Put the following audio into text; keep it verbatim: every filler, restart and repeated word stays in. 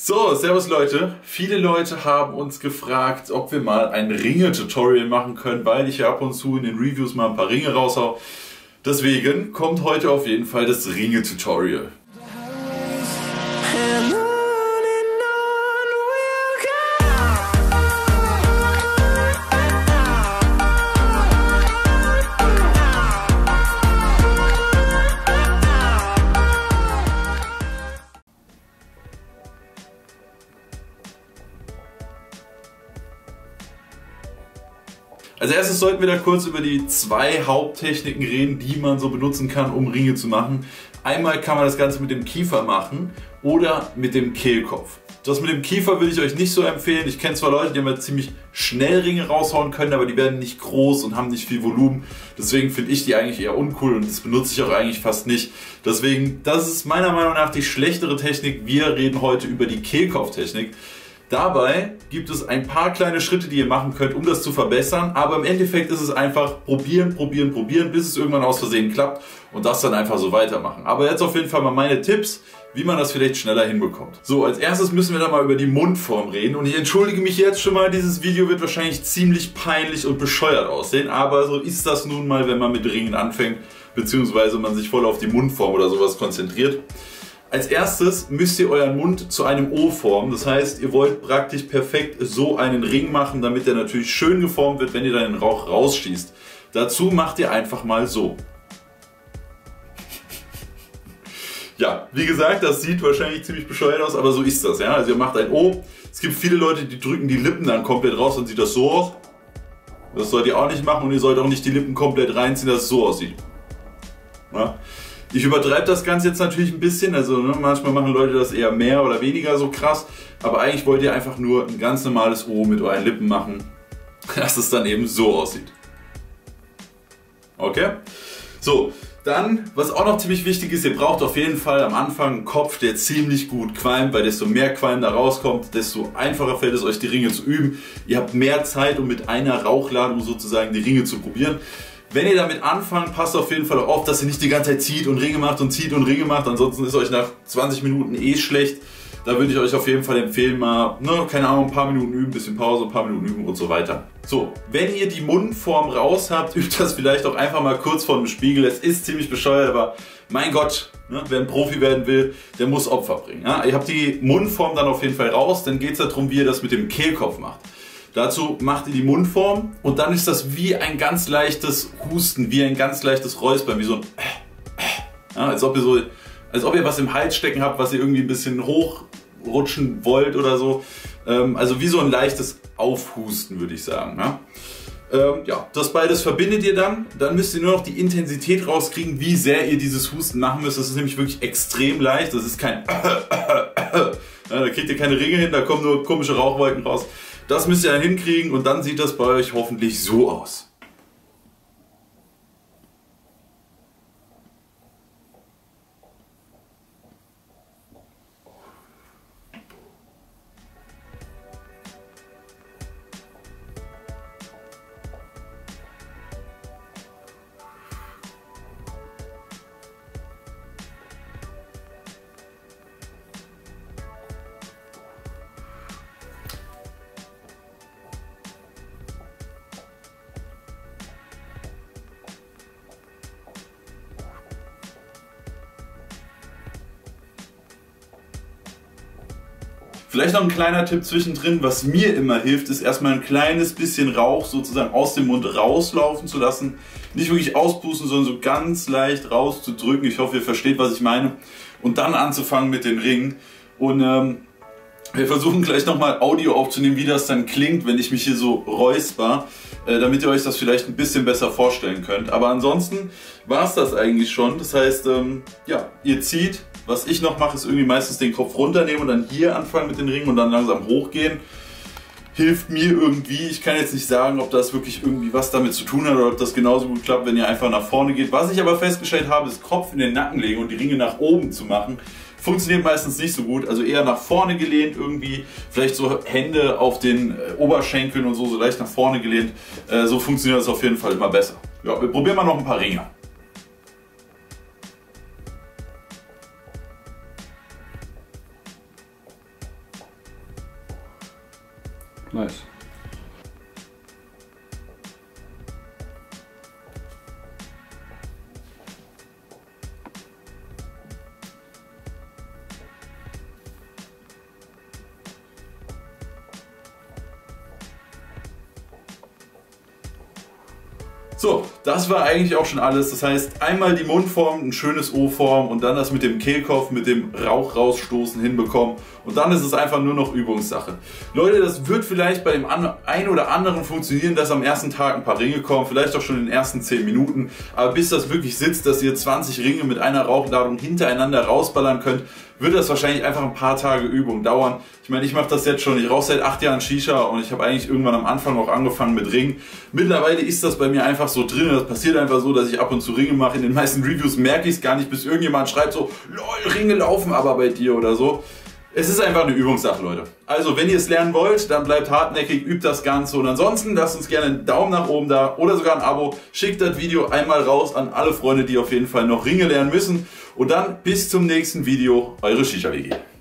So, servus Leute. Viele Leute haben uns gefragt, ob wir mal ein Ringe-Tutorial machen können, weil ich ja ab und zu in den Reviews mal ein paar Ringe raushau. Deswegen kommt heute auf jeden Fall das Ringe-Tutorial. Als erstes sollten wir da kurz über die zwei Haupttechniken reden, die man so benutzen kann, um Ringe zu machen. Einmal kann man das Ganze mit dem Kiefer machen oder mit dem Kehlkopf. Das mit dem Kiefer will ich euch nicht so empfehlen. Ich kenne zwar Leute, die haben ziemlich schnell Ringe raushauen können, aber die werden nicht groß und haben nicht viel Volumen. Deswegen finde ich die eigentlich eher uncool und das benutze ich auch eigentlich fast nicht. Deswegen, das ist meiner Meinung nach die schlechtere Technik. Wir reden heute über die Kehlkopftechnik. Dabei gibt es ein paar kleine Schritte, die ihr machen könnt, um das zu verbessern, aber im Endeffekt ist es einfach probieren, probieren, probieren, bis es irgendwann aus Versehen klappt und das dann einfach so weitermachen. Aber jetzt auf jeden Fall mal meine Tipps, wie man das vielleicht schneller hinbekommt. So, als erstes müssen wir dann mal über die Mundform reden und ich entschuldige mich jetzt schon mal, dieses Video wird wahrscheinlich ziemlich peinlich und bescheuert aussehen, aber so ist das nun mal, wenn man mit Ringen anfängt, beziehungsweise man sich voll auf die Mundform oder sowas konzentriert. Als erstes müsst ihr euren Mund zu einem O formen, das heißt, ihr wollt praktisch perfekt so einen Ring machen, damit der natürlich schön geformt wird, wenn ihr dann den Rauch rausschießt. Dazu macht ihr einfach mal so. Ja, wie gesagt, das sieht wahrscheinlich ziemlich bescheuert aus, aber so ist das. Ja? Also ihr macht ein O, es gibt viele Leute, die drücken die Lippen dann komplett raus, dann sieht das so aus. Das sollt ihr auch nicht machen und ihr sollt auch nicht die Lippen komplett reinziehen, dass es so aussieht. Ja? Ich übertreibe das Ganze jetzt natürlich ein bisschen, also ne, manchmal machen Leute das eher mehr oder weniger so krass, aber eigentlich wollt ihr einfach nur ein ganz normales O mit euren Lippen machen, dass es dann eben so aussieht. Okay? So, dann, was auch noch ziemlich wichtig ist, ihr braucht auf jeden Fall am Anfang einen Kopf, der ziemlich gut qualmt, weil desto mehr Qualm da rauskommt, desto einfacher fällt es euch, die Ringe zu üben. Ihr habt mehr Zeit, um mit einer Rauchladung sozusagen die Ringe zu probieren. Wenn ihr damit anfangt, passt auf jeden Fall auf, dass ihr nicht die ganze Zeit zieht und Ringe macht und zieht und Ringe macht, ansonsten ist euch nach zwanzig Minuten eh schlecht. Da würde ich euch auf jeden Fall empfehlen, mal, ne, keine Ahnung, ein paar Minuten üben, ein bisschen Pause, ein paar Minuten üben und so weiter. So, wenn ihr die Mundform raus habt, übt das vielleicht auch einfach mal kurz vor dem Spiegel. Es ist ziemlich bescheuert, aber mein Gott, ne, wer ein Profi werden will, der muss Opfer bringen. Ja? Ihr habt die Mundform dann auf jeden Fall raus, dann geht es darum, wie ihr das mit dem Kehlkopf macht. Dazu macht ihr die Mundform und dann ist das wie ein ganz leichtes Husten, wie ein ganz leichtes Räuspern, wie so ein ja, als ob ihr so, als ob ihr was im Hals stecken habt, was ihr irgendwie ein bisschen hochrutschen wollt oder so. Ähm, also wie so ein leichtes Aufhusten, würde ich sagen. Ja? Ähm, ja, das beides verbindet ihr dann. Dann müsst ihr nur noch die Intensität rauskriegen, wie sehr ihr dieses Husten machen müsst. Das ist nämlich wirklich extrem leicht. Das ist kein ja, da kriegt ihr keine Ringe hin, da kommen nur komische Rauchwolken raus. Das müsst ihr dann hinkriegen und dann sieht das bei euch hoffentlich so aus. Vielleicht noch ein kleiner Tipp zwischendrin, was mir immer hilft, ist erstmal ein kleines bisschen Rauch sozusagen aus dem Mund rauslaufen zu lassen. Nicht wirklich auspusten, sondern so ganz leicht rauszudrücken. Ich hoffe, ihr versteht, was ich meine. Und dann anzufangen mit den Ringen. Und ähm, wir versuchen gleich nochmal Audio aufzunehmen, wie das dann klingt, wenn ich mich hier so räusper, äh, damit ihr euch das vielleicht ein bisschen besser vorstellen könnt. Aber ansonsten war es das eigentlich schon. Das heißt, ähm, ja, ihr zieht. Was ich noch mache, ist irgendwie meistens den Kopf runternehmen und dann hier anfangen mit den Ringen und dann langsam hochgehen. Hilft mir irgendwie. Ich kann jetzt nicht sagen, ob das wirklich irgendwie was damit zu tun hat oder ob das genauso gut klappt, wenn ihr einfach nach vorne geht. Was ich aber festgestellt habe, ist Kopf in den Nacken legen und die Ringe nach oben zu machen. Funktioniert meistens nicht so gut, also eher nach vorne gelehnt irgendwie, vielleicht so Hände auf den Oberschenkeln und so, so leicht nach vorne gelehnt. So funktioniert das auf jeden Fall immer besser. Ja, wir probieren mal noch ein paar Ringe. Nice. So, das war eigentlich auch schon alles. Das heißt, einmal die Mundform, ein schönes O-Form und dann das mit dem Kehlkopf, mit dem Rauch rausstoßen hinbekommen. Und dann ist es einfach nur noch Übungssache. Leute, das wird vielleicht bei dem einen oder anderen funktionieren, dass am ersten Tag ein paar Ringe kommen, vielleicht auch schon in den ersten zehn Minuten. Aber bis das wirklich sitzt, dass ihr zwanzig Ringe mit einer Rauchladung hintereinander rausballern könnt, wird das wahrscheinlich einfach ein paar Tage Übung dauern. Ich meine, ich mache das jetzt schon, ich rauche seit acht Jahren Shisha und ich habe eigentlich irgendwann am Anfang auch angefangen mit Ringen. Mittlerweile ist das bei mir einfach so drin, das passiert einfach so, dass ich ab und zu Ringe mache. In den meisten Reviews merke ich es gar nicht, bis irgendjemand schreibt so, lol, Ringe laufen aber bei dir oder so. Es ist einfach eine Übungssache, Leute. Also, wenn ihr es lernen wollt, dann bleibt hartnäckig, übt das Ganze. Und ansonsten lasst uns gerne einen Daumen nach oben da oder sogar ein Abo. Schickt das Video einmal raus an alle Freunde, die auf jeden Fall noch Ringe lernen müssen. Und dann bis zum nächsten Video, eure Shisha W G.